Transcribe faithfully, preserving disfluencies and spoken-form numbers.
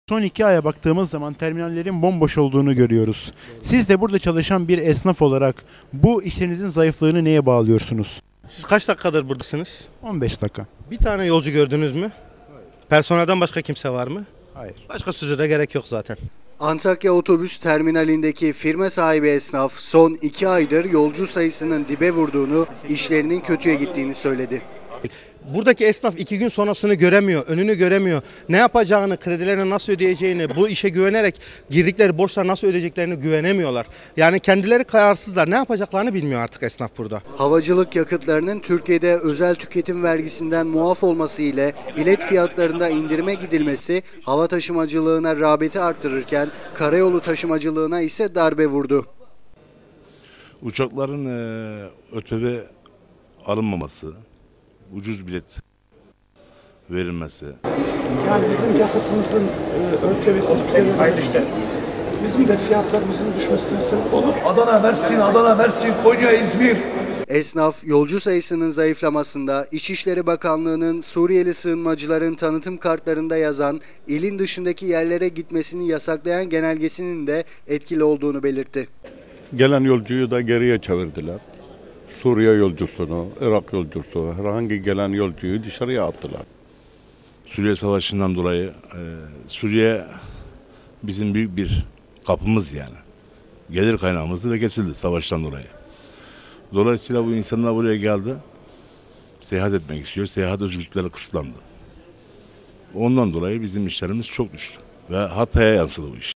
Son iki aya baktığımız zaman terminallerin bomboş olduğunu görüyoruz. Siz de burada çalışan bir esnaf olarak bu işlerinizin zayıflığını neye bağlıyorsunuz? Siz kaç dakikadır buradasınız? on beş dakika. Bir tane yolcu gördünüz mü? Personelden başka kimse var mı? Hayır. Başka söze de gerek yok zaten. Antakya otobüs terminalindeki firma sahibi esnaf son iki aydır yolcu sayısının dibe vurduğunu, işlerinin kötüye gittiğini söyledi. Buradaki esnaf iki gün sonrasını göremiyor, önünü göremiyor. Ne yapacağını, kredilerini nasıl ödeyeceğini, bu işe güvenerek girdikleri borçları nasıl ödeyeceklerini güvenemiyorlar. Yani kendileri kararsızlar, ne yapacaklarını bilmiyor artık esnaf burada. Havacılık yakıtlarının Türkiye'de özel tüketim vergisinden muaf olması ile bilet fiyatlarında indirime gidilmesi hava taşımacılığına rağbeti arttırırken karayolu taşımacılığına ise darbe vurdu. Uçakların e, ÖTV alınmaması, ucuz bilet verilmesi. Yani bizim yakıtımızın e, ÖTV'siz bize bizim de fiyatlarımızın düşmesine sebep olur. Adana, Mersin, Adana, Mersin, Konya, İzmir. Esnaf, yolcu sayısının zayıflamasında İçişleri Bakanlığı'nın Suriyeli sığınmacıların tanıtım kartlarında yazan ilin dışındaki yerlere gitmesini yasaklayan genelgesinin de etkili olduğunu belirtti. Gelen yolcuyu da geriye çevirdiler. Suriye yolcusunu, Irak yolcusu, herhangi gelen yolcuyu dışarıya attılar. Suriye Savaşı'ndan dolayı e, Suriye bizim büyük bir kapımız yani. Gelir kaynağımızdı ve kesildi savaştan dolayı. Dolayısıyla bu insanlar buraya geldi. Seyahat etmek istiyor. Seyahat özgürlükleri kısıtlandı. Ondan dolayı bizim işlerimiz çok düştü. Ve Hatay'a yansıdı bu iş.